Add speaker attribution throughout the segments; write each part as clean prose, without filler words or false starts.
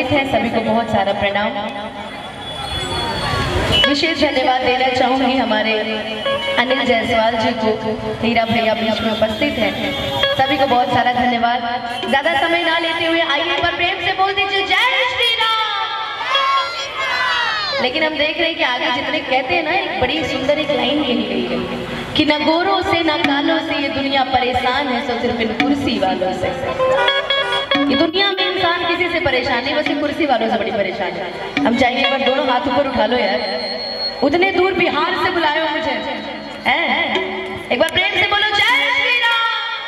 Speaker 1: उपस्थित हैं सभी को बहुत सारा प्रणाम। विशेष धन्यवाद देना चाहूंगी हमारे अनिल जायसवाल जी को, हीरा भैया बीच में उपस्थित हैं, सभी को बहुत सारा धन्यवाद। ज्यादा समय ना लेते हुए आइए पर प्रेम से बोल दीजिए जय श्री राम। लेकिन हम देख रहे हैं कि आगे जितने कहते हैं ना, एक बड़ी सुंदर एक लाइन कही गई है कि न गोरों से न कालों से ये दुनिया परेशान है, सो सिर्फ इन कुर्सी वालों से। ये दुनिया में इंसान किसी से परेशान नहीं, बस कुर्सी वालों से बड़ी परेशान है। हम चाहेंगे एक बार दोनों हाथ ऊपर उठा लो यार, उतने दूर बिहार से बुलाए हो मुझे, एक बार प्रेम से बोलो जय श्री राम।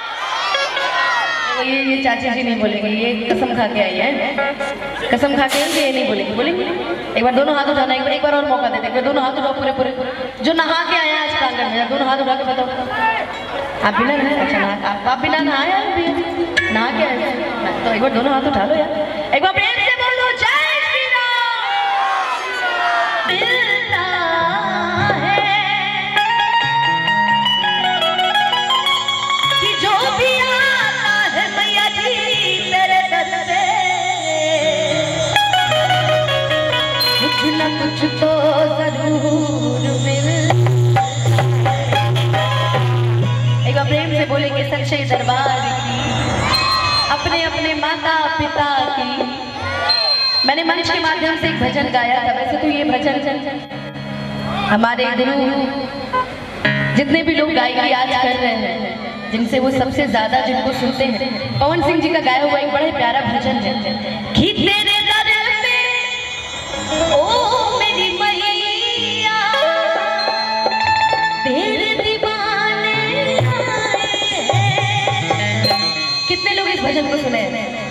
Speaker 1: ये चाची जी नहीं बोलेंगे, ये कसम खा के आई है, कसम खा के ये नहीं बोलेंगे, बोलेंगे। एक बार दोनों हाथ उठाना, एक बार और मौका देते, एक बार दोनों हाथ उठाओ पूरे पूरे। जो नहा के आया आज प्रांगण में, दोनों हाथ उठा के बताओ। आप बिना नहाए? अच्छा, आप बिना नहाए नहा के आए तो एक बार दोनों हाथ उठा लो यार, एक बार प्रेम से बोलो जय श्री राम। मिलता है कि जो भी आता है मैया जी तेरे दर पे, कुछ न कुछ तो जरूर मिलता। एक बार प्रेम से बोलेंगे सच्चे दरबार की, अपने अपने माता पिता की। मैंने मंच के माध्यम से एक भजन गाया था, वैसे तो ये भजन हमारे गुरु जितने भी लोग गायकी आज कर रहे हैं, जिनसे वो सबसे ज्यादा जिनको सुनते हैं, पवन सिंह जी का गाया हुआ एक बड़ा ही प्यारा भजन है कि तेरे दर पे ओ मेरी मैया तेरे दीवाने आए हैं। कितने लोग इस भजन को सुने?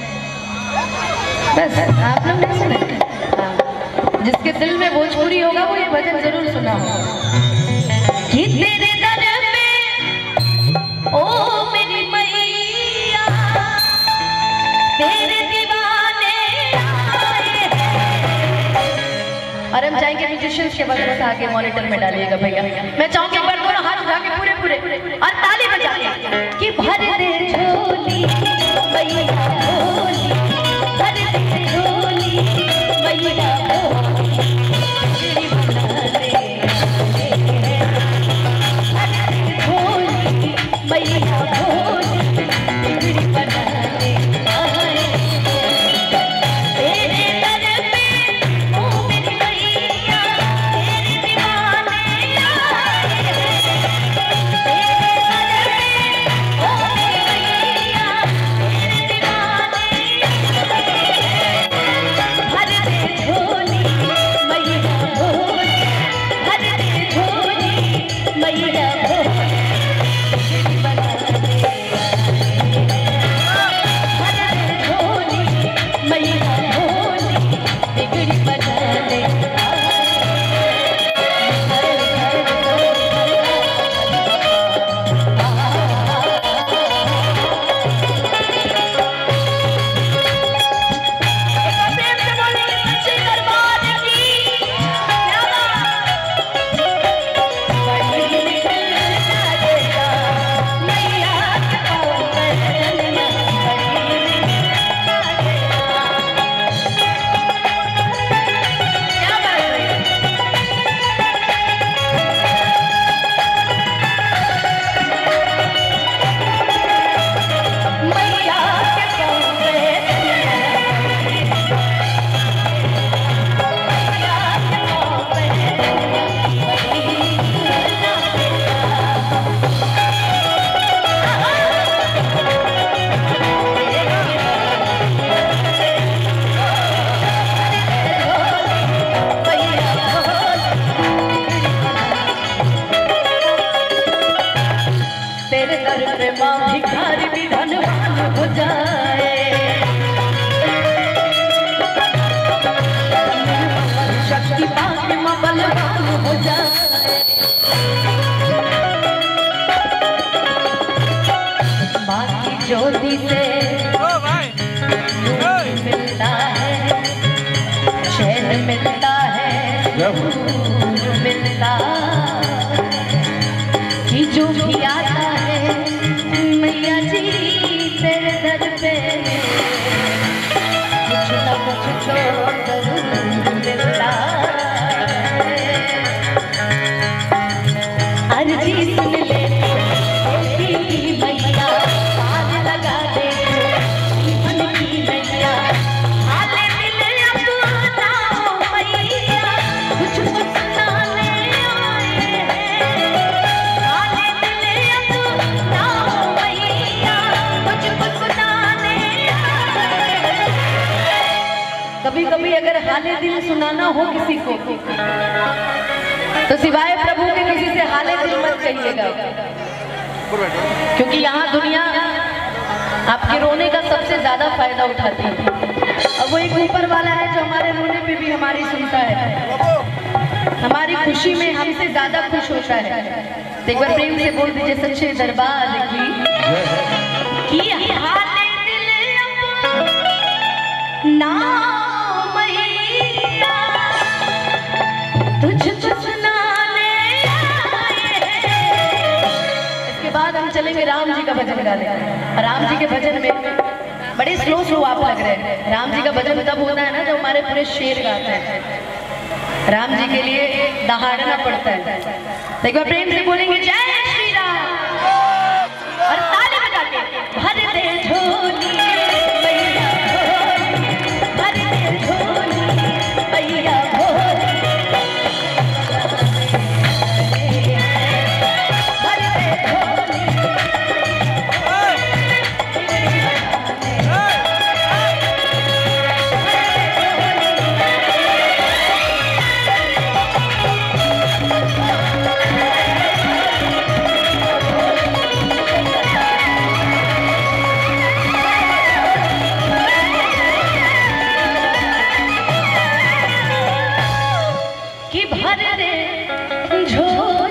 Speaker 1: बस आप लोग नहीं सुने? जिसके दिल में भोजपुरी होगा वो ये भजन जरूर सुना होगा कि तेरे दर पे ओ मेरी मैया तेरे दीवाने आए हैं। और हम चाहेंगे म्यूजिशियंस के बगल उठा के मॉनिटर में डालिएगा भैया। मैं चाहूंगी एक बार दोनों हाथ उठा के पूरे पूरे और ताली बजा कि भर दे झोली मैया भोली, भर दे झोली मैया भोली, बिगड़ी बना दे, भर दे झोली मैया भोली, बिगड़ी बना दे। तेरे दर पे ओ मेरी मैया तेरे दीवाने आए हैं। तेरे दर पे ओ मेरी मैया तेरे दीवाने आए हैं। भर दे झोली मैया भोली, भर दे झोली मैया भोली, बिगड़ी बना दे। भर दे झोली मैया भोली, बिगड़ी बना दे। तेरे दर पे माँ भिखारी भी धनवान हो जाए, शक्ति पाके माँ बलवान हो जाए। माँ की ज्योति से मिलता है, चैन मिलता है, मिलता कि जो भी आता है मैया जी तेरे दर पे कुछ न कुछ कभी कभी अगर हाले दिल सुनाना हो किसी को तो सिवाय प्रभु के किसी से हाले दिल मत कहिएगा, क्योंकि यहाँ दुनिया आपके रोने का सबसे ज्यादा फायदा उठाती है। और वो एक ऊपर वाला है जो हमारे रोने पे भी हमारी सुनता है, हमारी खुशी में हमसे ज्यादा खुश होता है। तो एक बार प्रेम से बोल दीजिए सच्चे दरबार की हाले दिल ना बाद हम चलेंगे राम जी का भजन गाने। राम जी के भजन में बड़े स्लो आप लग रहे हैं। राम जी का भजन तब होता है ना जब हमारे पूरे शेर गाते हैं। राम जी के लिए दहाड़ना पड़ता है। तो एक बार प्रेम से बोलेंगे जय श्री राम और ताली बजा के भर दे झोली मैया भोली, भर दे झोली मैया भोली। कि भर दे झोली